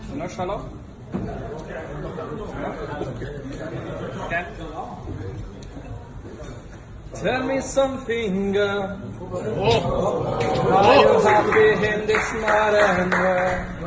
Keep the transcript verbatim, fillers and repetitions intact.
No, Charlotte? Okay. Tell me something, girl. Are you happy in this modern world?